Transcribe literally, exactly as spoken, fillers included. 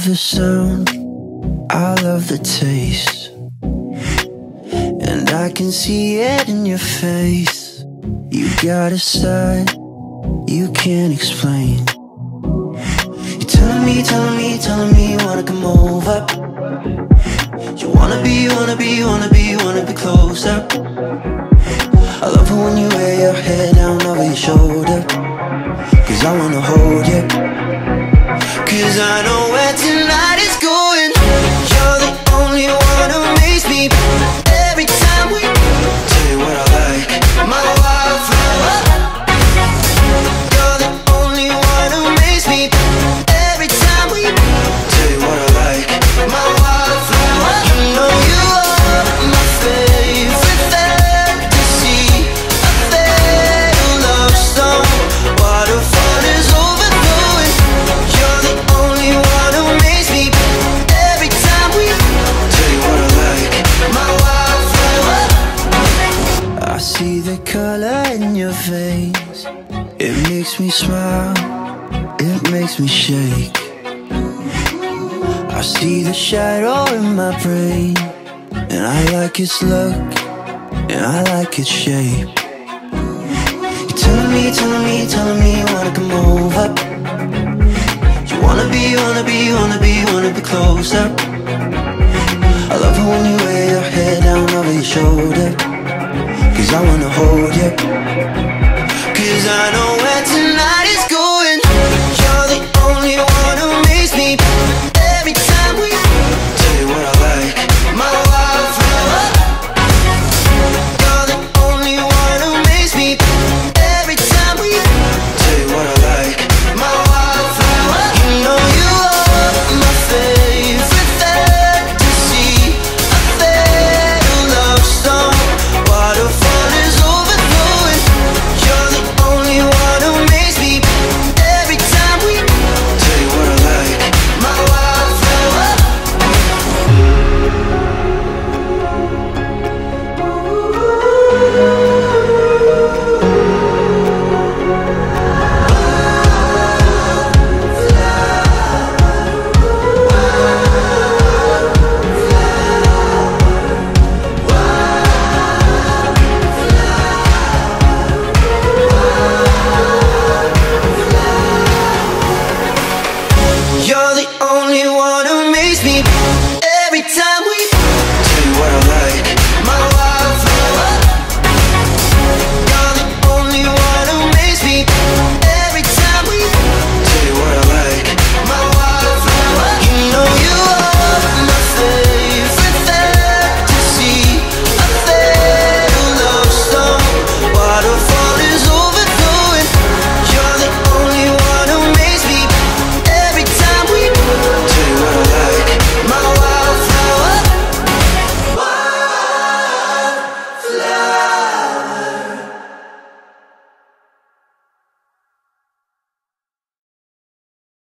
the sound, I love the taste, and I can see it in your face. You got a side you can't explain. You're telling me, telling me, telling me you wanna come over. You wanna be, wanna be, wanna be, wanna be closer. I love it when you wear your head down over your shoulder, cause I wanna hold you, cause I know where tonight is going. You're the only one who makes me every time we tell you what I like, my wildflower. You're the only one who makes me every time we tell you what I like, my wildflower. You know you are my favorite fantasy, a fatal love song. Waterfall is overflowing. You're the only one who makes me every time we tell you what I like, my wildflower. I see the color in your face. It makes me smile, it makes me shake. I see the shadow in my brain, and I like its look, and I like its shape. You're telling me, telling me, telling me you wanna come over. You wanna be, wanna be, wanna be, wanna be closer. I love it when you wear your head down over your shoulder, cause I wanna hold you, cause I know where tonight is